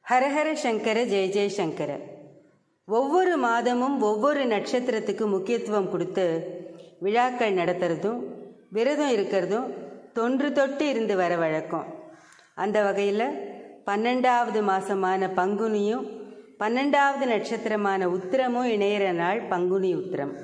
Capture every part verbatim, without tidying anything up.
ஹரஹர சங்கர ஜெய ஜெய சங்கர. ஒவ்வொரு மாதமும் ஒவ்வொரு நட்சத்திரத்துக்கு முக்கியத்துவம் கொடுத்து விழாக்கள் நடத்துறதும் விரதம் இருக்கிறதும் தொன்று தொட்டு இருந்து வர வழக்கம். அந்த வகையில் பன்னெண்டாவது மாதமான பங்குனியும் பன்னெண்டாவது நட்சத்திரமான உத்திரமும் இணையிற நாள் பங்குனி உத்திரம்.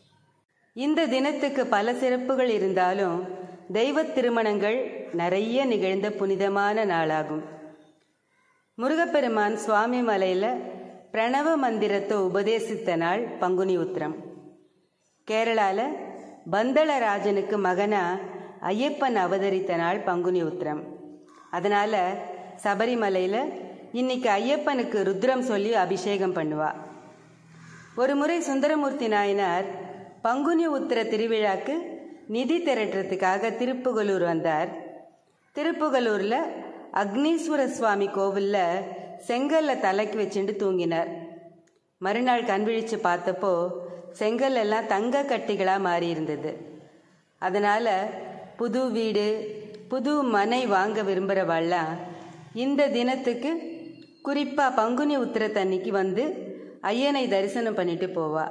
இந்த தினத்துக்கு பல சிறப்புகள் இருந்தாலும் தெய்வ திருமணங்கள் நிறைய நிகழ்ந்த புனிதமான நாளாகும். முருகப்பெருமான் சுவாமி மலையில் பிரணவ மந்திரத்தை உபதேசித்த நாள் பங்குனி உத்திரம். கேரளாவில் பந்தளராஜனுக்கு மகனா ஐயப்பன் அவதரித்த நாள் பங்குனி உத்திரம். அதனால் சபரிமலையில் இன்னைக்கு ஐயப்பனுக்கு ருத்ரம் சொல்லி அபிஷேகம் பண்ணுவா. ஒரு முறை சுந்தரமூர்த்தி நாயனார் பங்குனி உத்திர திருவிழாக்கு நிதி திரட்டுறதுக்காக திருப்புகலூர் வந்தார். திருப்புகலூரில் அக்னீஸ்வர சுவாமி கோவிலில் செங்கல்ல தலைக்கு வச்சுட்டு தூங்கினார். மறுநாள் கண்விழித்து பார்த்தப்போ செங்கல் எல்லாம் தங்க கட்டிகளாக மாறி இருந்தது. அதனால் புது வீடு புது மனை வாங்க விரும்புகிறவாள்லாம் இந்த தினத்துக்கு குறிப்பாக பங்குனி உத்திரத்தன்னைக்கு வந்து ஐயனை தரிசனம் பண்ணிட்டு போவா.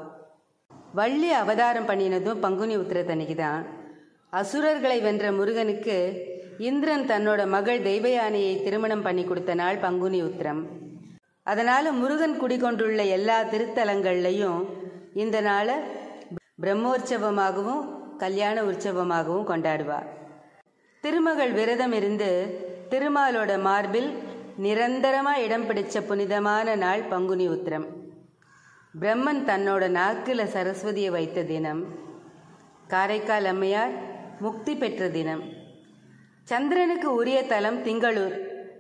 வள்ளி அவதாரம் பண்ணினதும் பங்குனி உத்திரத்தன்னைக்கு தான். அசுரர்களை வென்ற முருகனுக்கு இந்திரன் தன்னோட மகள் தெய்வயானையை திருமணம் பண்ணி கொடுத்த நாள் பங்குனி உத்திரம். அதனால் முருகன் குடிகொண்டுள்ள எல்லா திருத்தலங்கள்லையும் இந்த நாளை பிரம்மோற்சவமாகவும் கல்யாண உற்சவமாகவும் கொண்டாடுவார். திருமகள் விரதம் இருந்து திருமாலோட மார்பில் நிரந்தரமாக இடம் பிடிச்ச புனிதமான நாள் பங்குனி உத்திரம். பிரம்மன் தன்னோட நாக்கில் சரஸ்வதியை வைத்த தினம். காரைக்கால் அம்மையார் முக்தி பெற்ற தினம். சந்திரனுக்கு உரிய தலம் திங்களூர்.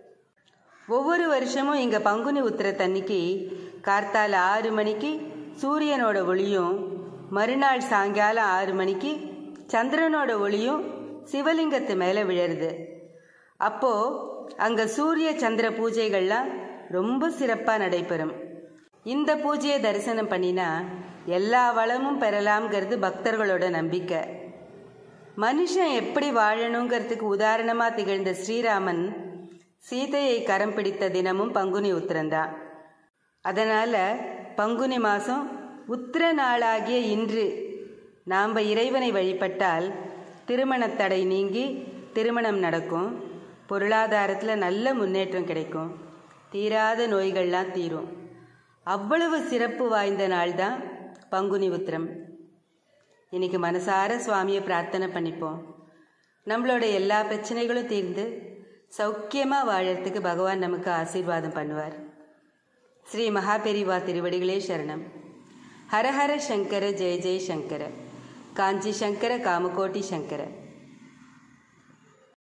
ஒவ்வொரு வருஷமும் இங்கே பங்குனி உத்திரத்தன்னைக்கு கார்த்தால ஆறு மணிக்கு சூரியனோட ஒளியும் மறுநாள் சாயங்காலம் ஆறு மணிக்கு சந்திரனோட ஒளியும் சிவலிங்கத்து மேலே விழருது. அப்போது அங்கே சூரிய சந்திர பூஜைகள்லாம் ரொம்ப சிறப்பாக நடைபெறும். இந்த பூஜையை தரிசனம் பண்ணினா எல்லா வளமும் பெறலாம்ங்கிறது பக்தர்களோட நம்பிக்கை. மனுஷன் எப்படி வாழணுங்கிறதுக்கு உதாரணமாக திகழ்ந்த ஸ்ரீராமன் சீதையை கரம் பிடித்த தினமும் பங்குனி உத்திரம்தான். அதனால் பங்குனி மாதம் உத்திர நாளாகிய இன்று நாம் இறைவனை வழிபட்டால் திருமணத்தடை நீங்கி திருமணம் நடக்கும், பொருளாதாரத்தில் நல்ல முன்னேற்றம் கிடைக்கும், தீராத நோய்கள்லாம் தீரும். அவ்வளவு சிறப்பு வாய்ந்த நாள் தான் பங்குனி உத்திரம். இன்னைக்கு மனசார சுவாமியை பிரார்த்தனை பண்ணிப்போம். நம்மளோட எல்லா பிரச்சனைகளும் தீர்ந்து சௌக்கியமாக வாழறதுக்கு பகவான் நமக்கு ஆசீர்வாதம் பண்ணுவார். ஸ்ரீ மகாபெரிவா திருவடிகளே சரணம். ஹரஹர சங்கர ஜெய ஜெய சங்கர. காஞ்சி சங்கர காமகோட்டி சங்கர.